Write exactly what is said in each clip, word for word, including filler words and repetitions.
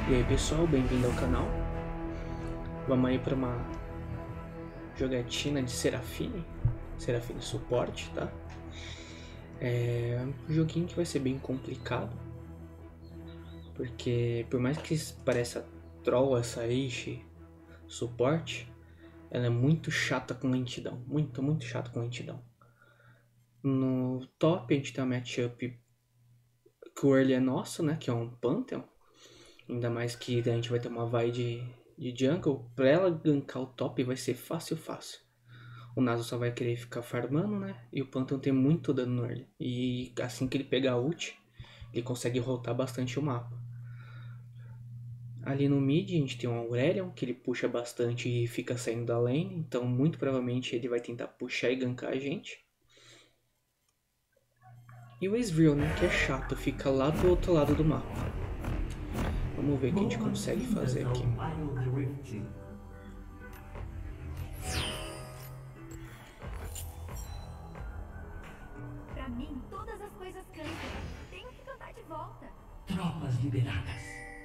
E aí pessoal, bem-vindo ao canal. Vamos aí para uma jogatina de Seraphine, Seraphine suporte, tá? É um joguinho que vai ser bem complicado, porque por mais que pareça troll essa Ashe suporte, ela é muito chata com lentidão, muito, muito chata com lentidão. No top a gente tem uma matchup que o early é nosso, né, que é um Pantheon. Ainda mais que a gente vai ter uma vai de, de jungle. Pra ela gankar o top vai ser fácil, fácil. O Naso só vai querer ficar farmando, né? E o Pantheon tem muito dano no early. E assim que ele pegar a ult, ele consegue rotar bastante o mapa. Ali no mid a gente tem um Aurelion, que ele puxa bastante e fica saindo da lane. Então muito provavelmente ele vai tentar puxar e gankar a gente. E o Ezreal, né? Que é chato, fica lá do outro lado do mapa. Vamos ver o que a gente consegue fazer aqui. Pra mim, todas as coisas cantam. Tenho que cantar de volta. Tropas liberadas.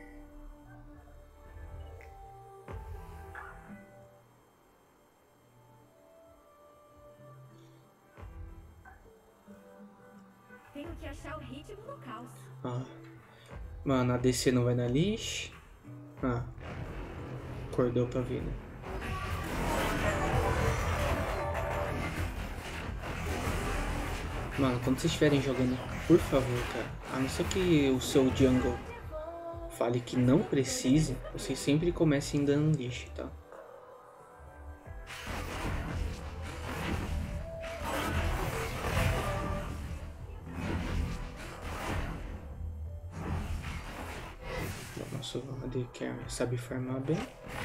Tenho que achar o ritmo do caos. Ah. Mano, a D C não vai na Lish. Ah. Acordou pra vida. Mano, quando vocês estiverem jogando, por favor, cara, a não ser que o seu jungle fale que não precise, vocês sempre comecem dando Lish, tá? Nossa, a D Carry sabe farmar bem.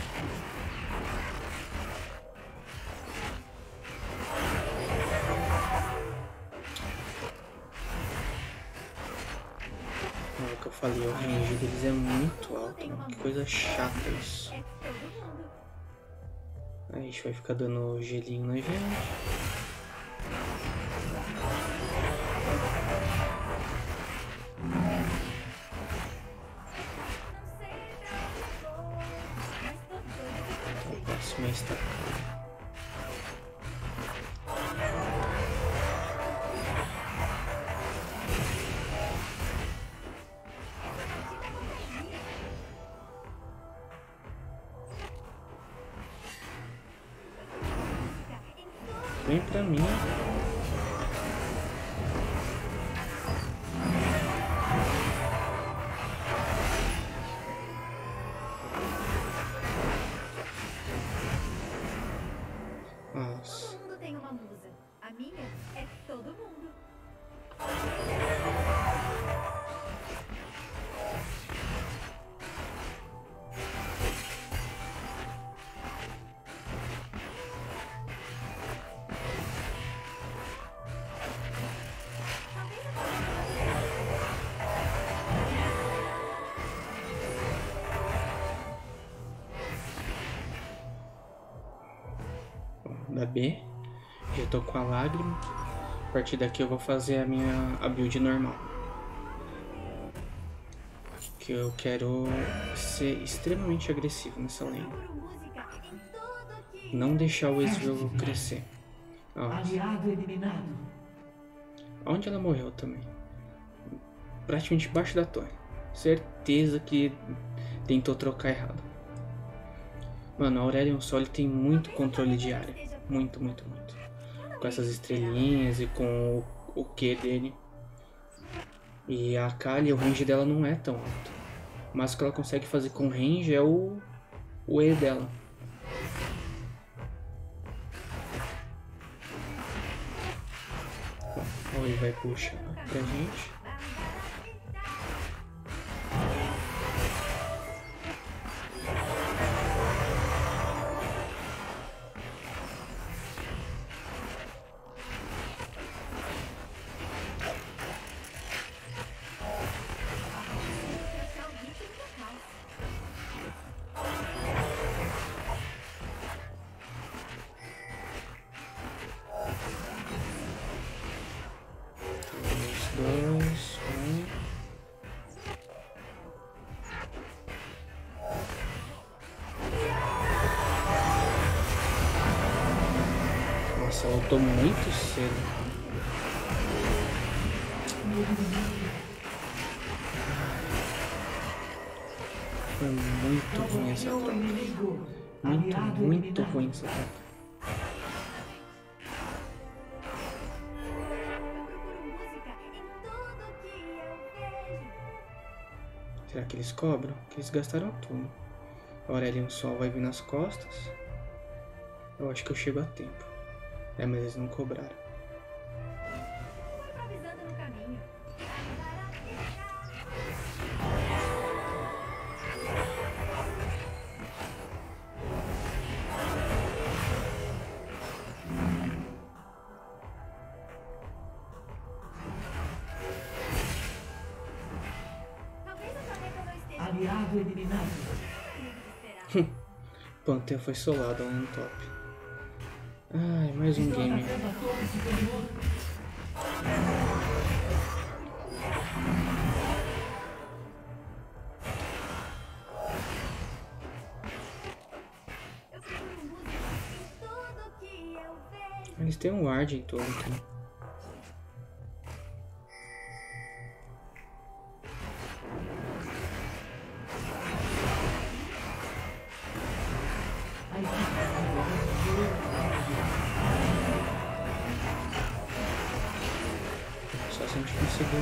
É o que eu falei, o range deles é muito alto, mano. Que coisa chata isso. Aí a gente vai ficar dando gelinho na gente. Próxima está. Vem pra mim. Nossa. Todo mundo tem uma musa. A minha é todo mundo. Da B, já tô com a lágrima. A partir daqui eu vou fazer a minha a build normal, que eu quero ser extremamente agressivo nessa lane, não deixar o Ezreal crescer. Ó, Aliado eliminado. onde ela morreu também, praticamente embaixo da torre. Certeza que tentou trocar errado. Mano, a Aurelion Sol tem muito controle de área. Muito, muito, muito. Com essas estrelinhas e com o, o Q dele. E a Kali, o range dela não é tão alto. Mas o que ela consegue fazer com range é o, o E dela. Bom, ele vai puxar pra gente. dois. Nossa, ela lutou muito cedo. Foi muito ruim essa troca. Muito, muito ruim essa troca. Será que eles cobram? Que eles gastaram tudo. A Aurelion Sol vai vir nas costas. Eu acho que eu chego a tempo. É, mas eles não cobraram. Aliado eliminado. Pantheon foi solado lá no top. Ai, mais um game. Eles têm um ward em todo aqui. Só se a gente conseguir.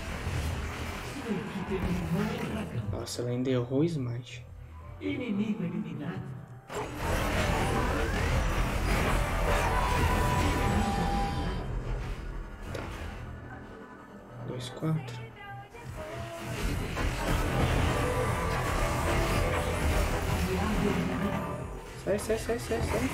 Nossa, ela ainda errou o smite. Inimigo eliminado. Tá. Dois, quatro. Sai, sai, sai, sai, sai.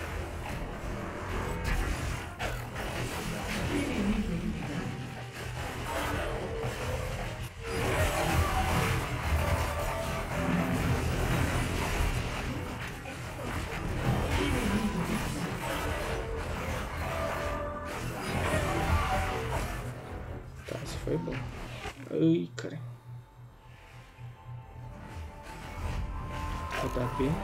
Tá, isso foi bom. Ai, cara. Vou dar B.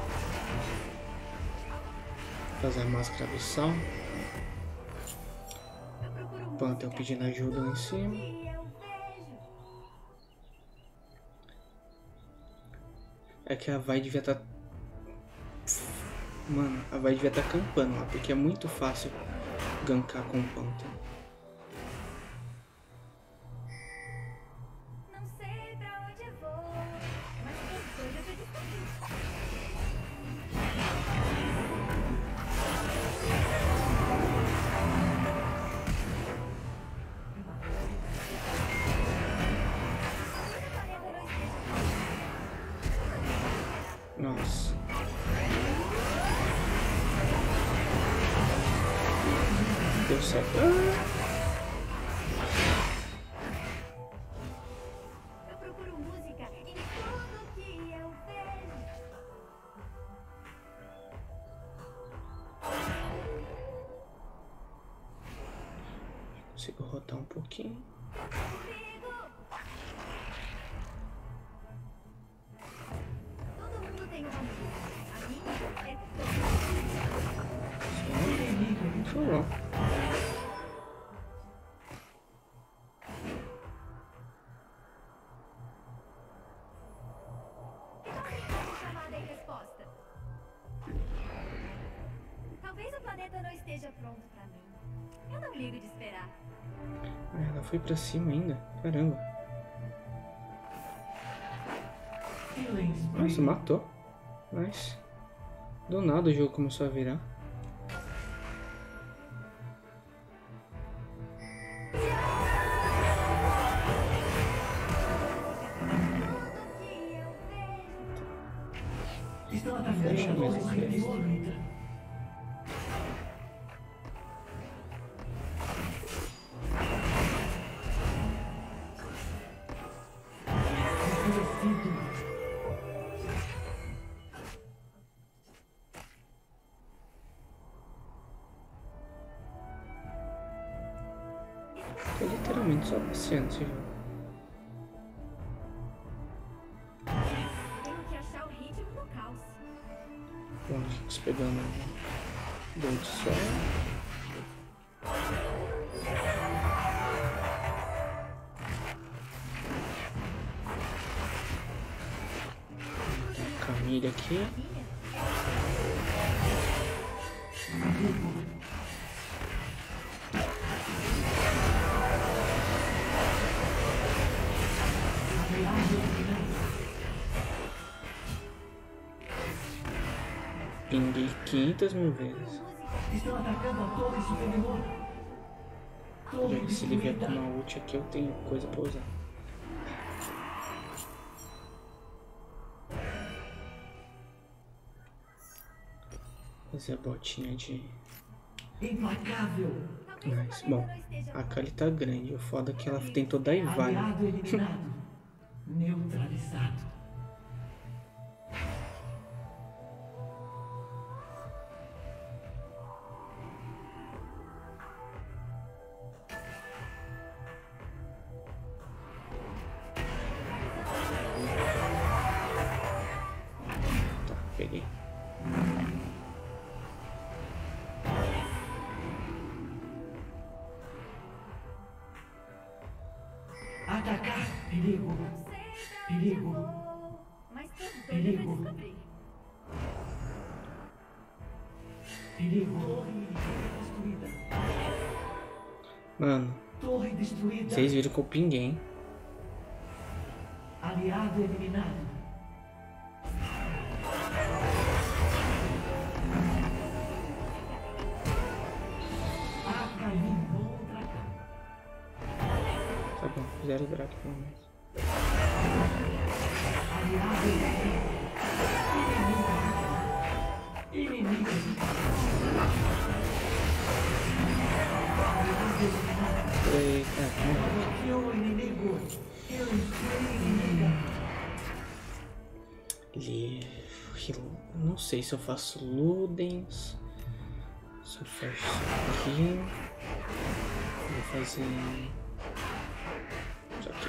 Fazer a máscara do sal. Pantheon pedindo ajuda lá em cima. É que a Vai devia estar... Tá... Mano, a Vai devia estar tá campando lá, porque é muito fácil gankar com o Pantheon. Não sei pra onde eu vou, mas tem coisa pra descobrir. Nossa. Deu certo. Ah! Eu procuro música em tudo que eu vejo. Consigo rodar um pouquinho. Comigo! Todo mundo tem uma música. A minha é Só bom. chamada e resposta. Talvez o planeta não esteja pronto pra mim. Eu não ligo de esperar. Ah, ela foi pra cima ainda. Caramba. Nossa, matou. Mas do nada o jogo começou a virar. Estão atacando Deixa eu ver a se torre fez. destruída. Reconhecido. Tô literalmente só passeando esse jogo. Tenho que achar o ritmo do caos. Bom, Jinx pegando Gold Sol. família aqui. Pinguei quinhentas mil vezes. Estão atacando a torre superior. Torre Já que se ele vier com destruída. uma ult aqui, eu tenho coisa pra usar. Fazer a botinha de... Implacável. Mas, bom, a Kali tá grande. O foda é que ela tentou dar e vai. Aliado eliminado. Neutralizado. Tá, peguei. Atacar. Perigo. Perigo. Mas tô doida pra Perigo. descobrir. Perigo. Torre destruída. Mano, Torre destruída. vocês viram que eu pinguei, hein? Aliado eliminado. Acalmou o dragão. Tá bom, fizeram o Draco pelo menos. Aliado eliminado. Inimigo. Inimigo eliminado. Aliado eliminado. Eita, não. Bloqueou o inimigo. Eu destruí inimiga. Ele... Não sei se eu faço Ludens. Se eu faço isso aqui. Vou fazer... Isso aqui.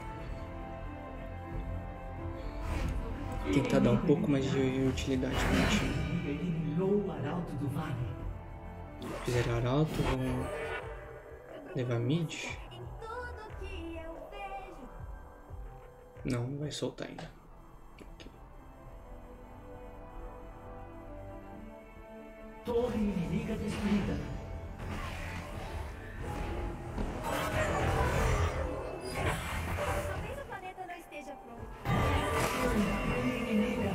Tentar dar um pouco mais de utilidade pro meu time. Inimiga eliminou o arauto do vale. Fizeram arauto, vão levar mid? Em tudo que eu vejo. Não, não vai soltar ainda. Aqui. Torre inimiga destruída. Talvez o planeta não esteja pronto. Eu destruí inimiga.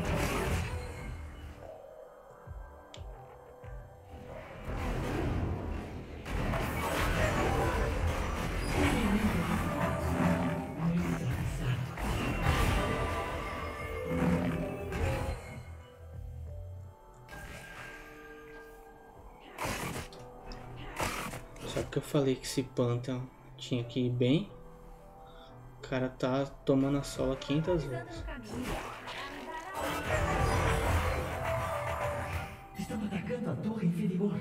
Só que eu falei que esse Pantheon tinha que ir bem. O cara tá tomando a sola quinhentas Pisando vezes. no caminho. Estão atacando a torre inferior.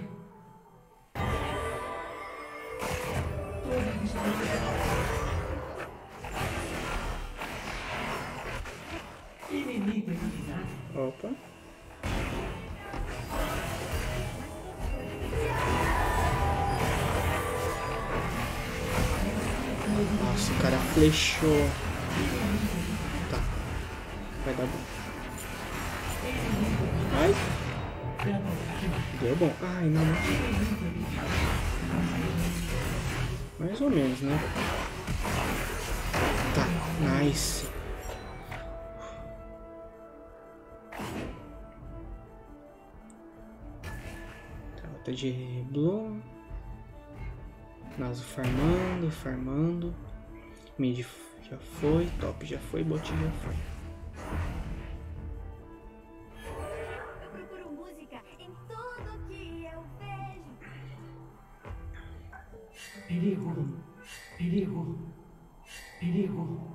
Torre destruída. Inimigo eliminado. Opa. Nossa, o cara flechou. Tá. Vai dar bom. Ai. Deu bom. Ai, não. Mais ou menos, né? Tá. Nice. Tá, outra de Bloom. Naso farmando, farmando. Mid já foi, top já foi, bot já foi. Eu procuro música em tudo que eu vejo. Perigo. Perigo. Perigo.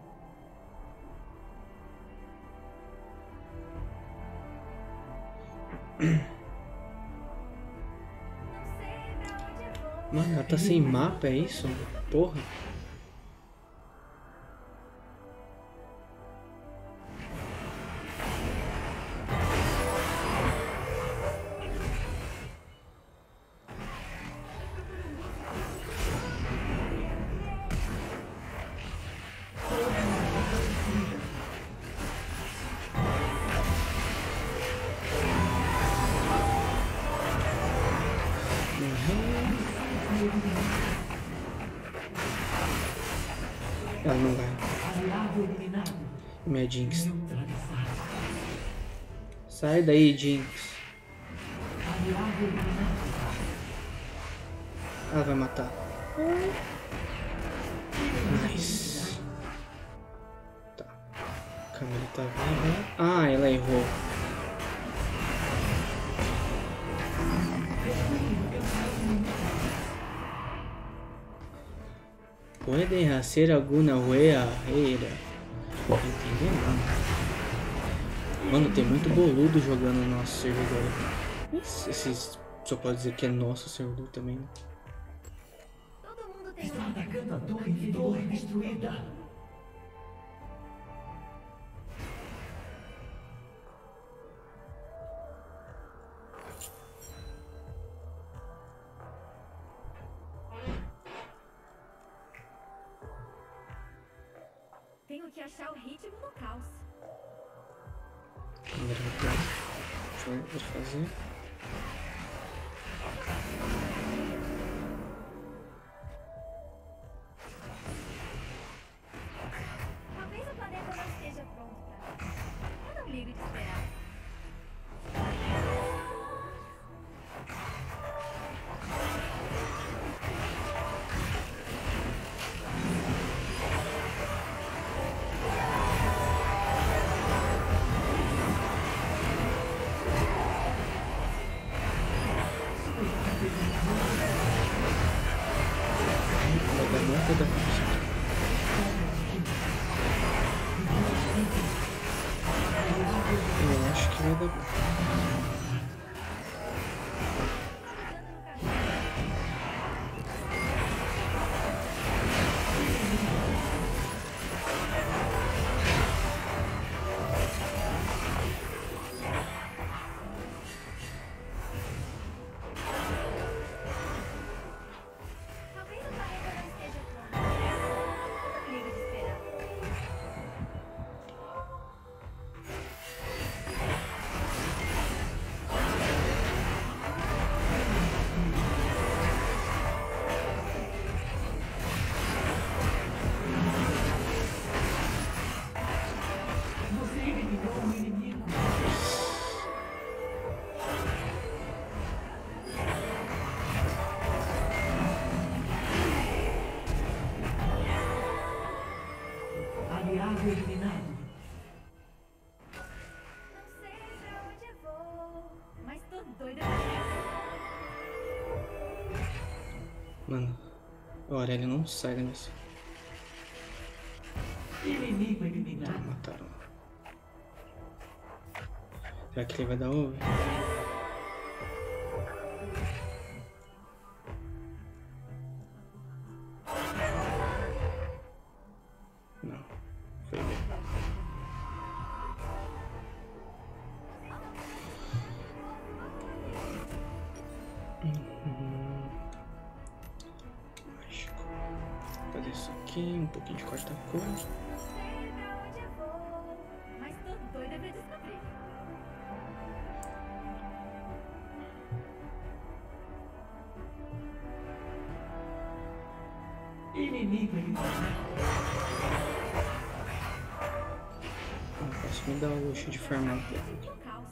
Não sei pra onde eu vou. Mano, ela tá sem mapa, é isso? Porra. Ela não vai. Aliado eliminado. Minha Jinx. Neutralizado. Sai daí, Jinx. Aliado eliminado. Ela vai matar. Nice. Tá. A Camila tá viva. Ah, ela errou. Pueden hacer alguna wea era. Não tô entendendo nada. Mano, tem muito boludo jogando no nosso servidor. Esse, esses, só pode dizer que é nosso servidor também. Né? Todo mundo tem Estão um. atacando a torre interior destruída. Tenho que achar o ritmo do caos. Primeiro deixa eu vou fazer. Talvez o planeta não esteja pronto pra mim. Eu não ligo de esperar. Vai dar muita da Eu acho que vai dar bom. Talvez o planeta não esteja pronto. Eu não ligo de esperar. Você eliminou o inimigo. Aliado eliminado. Não sei pra onde eu vou, mas tô doida pra ver. Mano, a Aurélia não sai da missão. Inimigo eliminado. Mataram. Será que ele vai dar over? Não. Foi bem. Uhum. Mágico. Vou fazer isso aqui, um pouquinho de quarta-cor. Não sei pra onde eu vou, mas tô doida pra descobrir. Inimigo eliminado. Não posso me dar o luxo de farmar um pouco aqui. Do caos.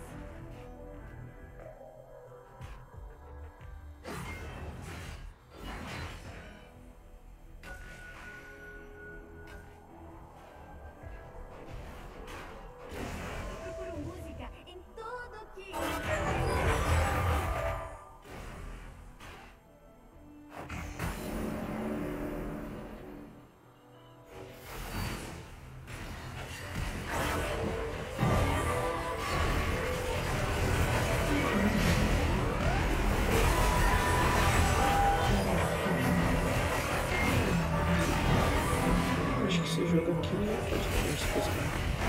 Eu procuro música em tudo que. Acho que esse jogo aqui pode ter umas coisas mais.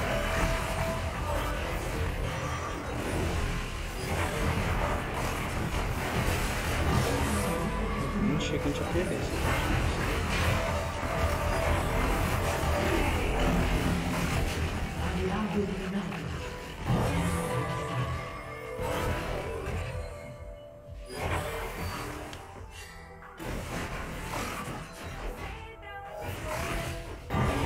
Não chega a gente a perder. Aliado eliminado. Sei pra onde eu vou,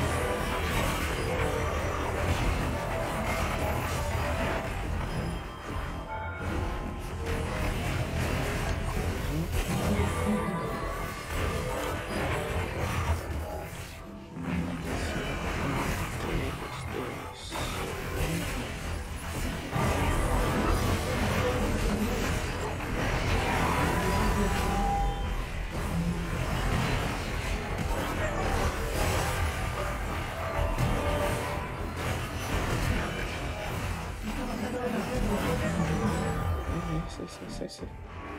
sai, sai, sai.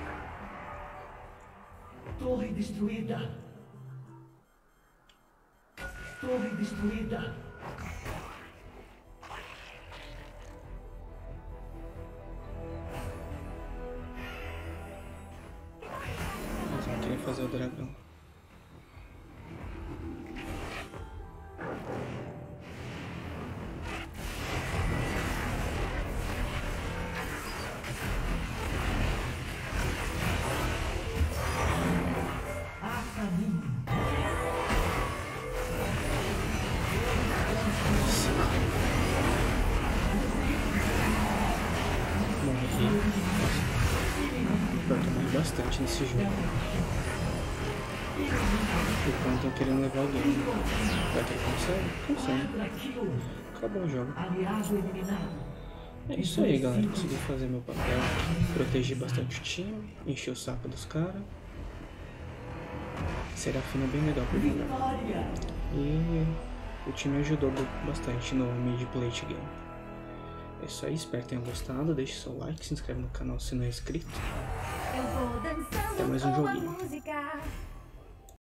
Torre destruída. Torre destruída. Eles vão querer fazer o dragão. Bastante nesse jogo. O Khan tá querendo levar alguém. Vai que ele consegue? Consegue. Acabou o jogo. É isso aí, galera. Consegui fazer meu papel. Proteger bastante o time. Encher o saco dos caras. Serafina é bem legal pra jogar. E o time ajudou bastante no mid-plate game. É isso aí, espero que tenham gostado. Deixe seu like, se inscreve no canal se não é inscrito. Eu vou dançando Até mais um com a joguinho. música.